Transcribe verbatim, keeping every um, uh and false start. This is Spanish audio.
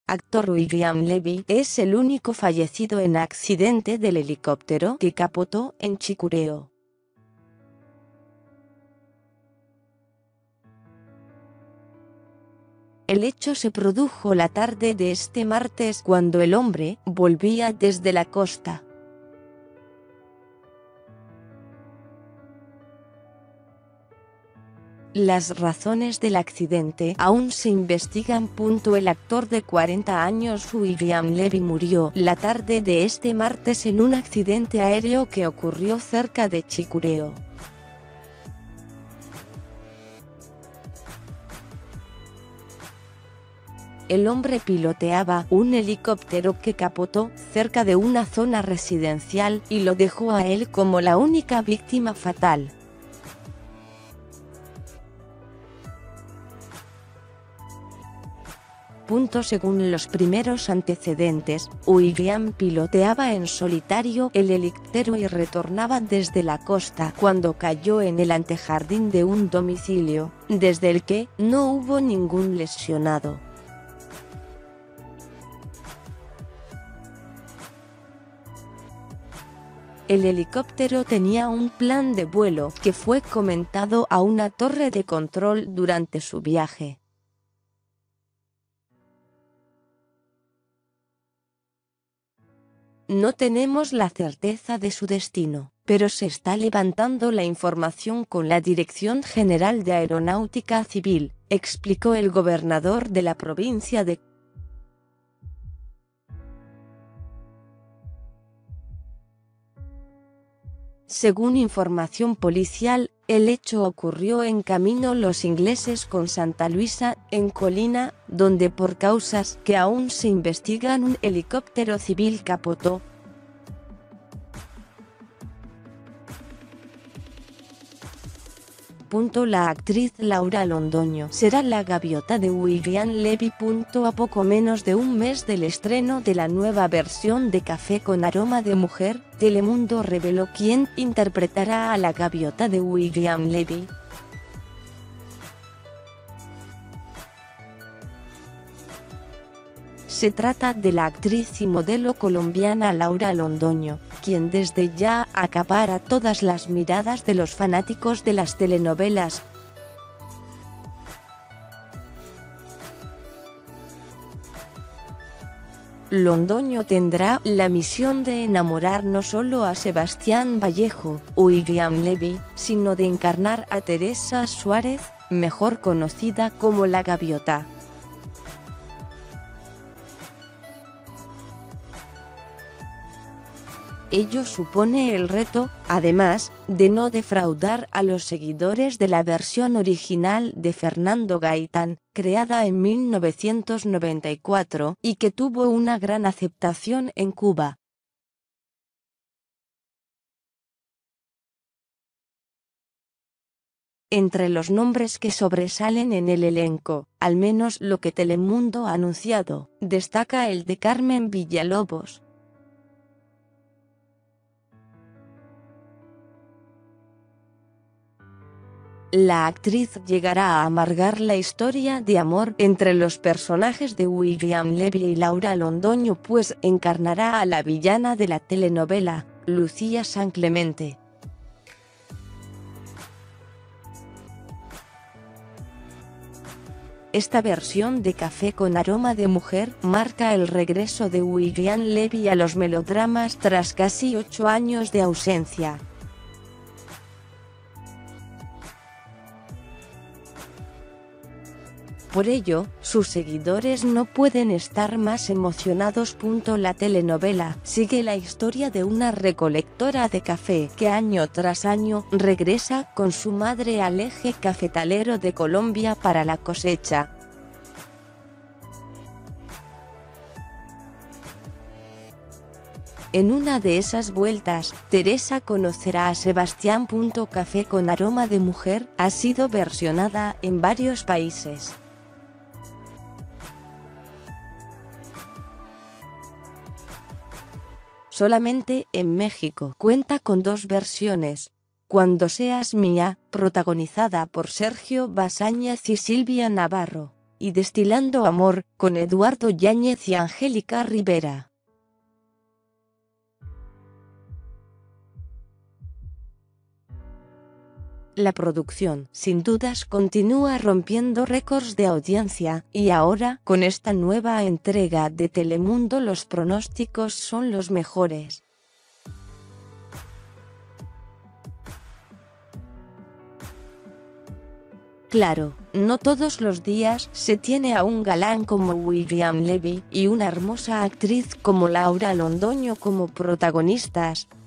actor William Levy, es el único fallecido en accidente del helicóptero que capotó en Chicureo. El hecho se produjo la tarde de este martes cuando el hombre volvía desde la costa. Las razones del accidente aún se investigan. El actor de cuarenta años William Levy murió la tarde de este martes en un accidente aéreo que ocurrió cerca de Chicureo. El hombre piloteaba un helicóptero que capotó cerca de una zona residencial y lo dejó a él como la única víctima fatal. Según los primeros antecedentes, William piloteaba en solitario el helicóptero y retornaba desde la costa cuando cayó en el antejardín de un domicilio, desde el que no hubo ningún lesionado. El helicóptero tenía un plan de vuelo que fue comentado a una torre de control durante su viaje. No tenemos la certeza de su destino, pero se está levantando la información con la Dirección General de Aeronáutica Civil, explicó el gobernador de la provincia de Según información policial, el hecho ocurrió en Camino Los Ingleses con Santa Luisa, en Colina, donde por causas que aún se investigan un helicóptero civil capotó. La actriz Laura Londoño será la gaviota de William Levy. A poco menos de un mes del estreno de la nueva versión de Café con aroma de mujer, Telemundo reveló quién interpretará a la gaviota de William Levy. Se trata de la actriz y modelo colombiana Laura Londoño, quien desde ya acapara todas las miradas de los fanáticos de las telenovelas. Londoño tendrá la misión de enamorar no solo a Sebastián Vallejo, William Levy, sino de encarnar a Teresa Suárez, mejor conocida como la gaviota. Ello supone el reto, además, de no defraudar a los seguidores de la versión original de Fernando Gaitán, creada en mil novecientos noventa y cuatro, y que tuvo una gran aceptación en Cuba. Entre los nombres que sobresalen en el elenco, al menos lo que Telemundo ha anunciado, destaca el de Carmen Villalobos. La actriz llegará a amargar la historia de amor entre los personajes de William Levy y Laura Londoño, pues encarnará a la villana de la telenovela, Lucía San Clemente. Esta versión de Café con aroma de mujer marca el regreso de William Levy a los melodramas tras casi ocho años de ausencia. Por ello, sus seguidores no pueden estar más emocionados. La telenovela sigue la historia de una recolectora de café que año tras año regresa con su madre al eje cafetalero de Colombia para la cosecha. En una de esas vueltas, Teresa conocerá a Sebastián. Café con aroma de mujer ha sido versionada en varios países. Solamente en México cuenta con dos versiones: Cuando seas mía, protagonizada por Sergio Basáñez y Silvia Navarro, y Destilando Amor, con Eduardo Yáñez y Angélica Rivera. La producción, sin dudas, continúa rompiendo récords de audiencia, y ahora, con esta nueva entrega de Telemundo, los pronósticos son los mejores. Claro, no todos los días se tiene a un galán como William Levy y una hermosa actriz como Laura Londoño como protagonistas,